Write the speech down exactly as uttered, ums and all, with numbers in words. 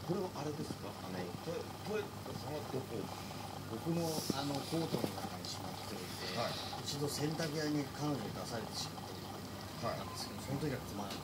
これはあれですか、あのトヨトヨタさんはどこ？ 僕もあのコートの中にしまっておいて、 はい、 一度洗濯屋に彼女に出されてしまったことがあったんですけど、その時は困る。